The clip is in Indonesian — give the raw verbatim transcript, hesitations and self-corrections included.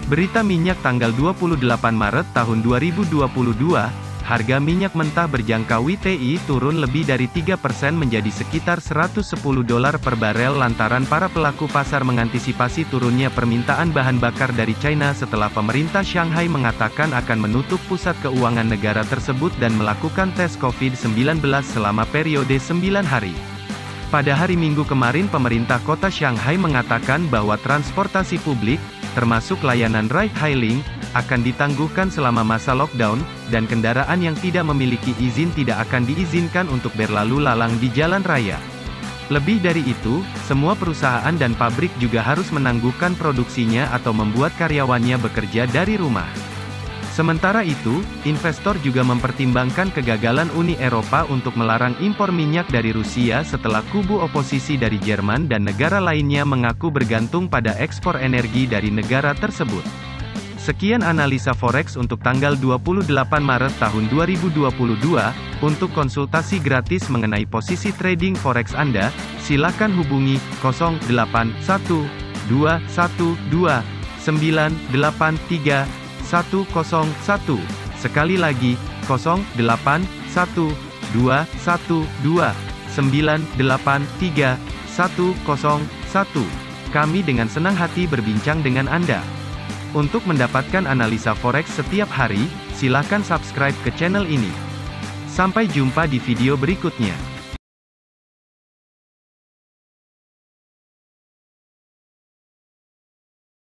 Berita minyak tanggal dua puluh delapan Maret tahun dua ribu dua puluh dua, harga minyak mentah berjangka W T I turun lebih dari tiga persen menjadi sekitar seratus sepuluh dolar per barel lantaran para pelaku pasar mengantisipasi turunnya permintaan bahan bakar dari China setelah pemerintah Shanghai mengatakan akan menutup pusat keuangan negara tersebut dan melakukan tes covid sembilan belas selama periode sembilan hari. Pada hari Minggu kemarin pemerintah kota Shanghai mengatakan bahwa transportasi publik, termasuk layanan ride-hailing, akan ditangguhkan selama masa lockdown, dan kendaraan yang tidak memiliki izin tidak akan diizinkan untuk berlalu lalang di jalan raya. Lebih dari itu, semua perusahaan dan pabrik juga harus menangguhkan produksinya atau membuat karyawannya bekerja dari rumah. Sementara itu, investor juga mempertimbangkan kegagalan Uni Eropa untuk melarang impor minyak dari Rusia setelah kubu oposisi dari Jerman dan negara lainnya mengaku bergantung pada ekspor energi dari negara tersebut. Sekian analisa forex untuk tanggal dua puluh delapan Maret tahun dua ribu dua puluh dua. Untuk konsultasi gratis mengenai posisi trading forex Anda, silakan hubungi nol delapan satu dua satu dua sembilan delapan tiga satu nol satu. Sekali lagi, nol delapan satu dua satu dua sembilan delapan tiga satu nol satu. Kami dengan senang hati berbincang dengan Anda. Untuk mendapatkan analisa forex setiap hari, silakan subscribe ke channel ini. Sampai jumpa di video berikutnya.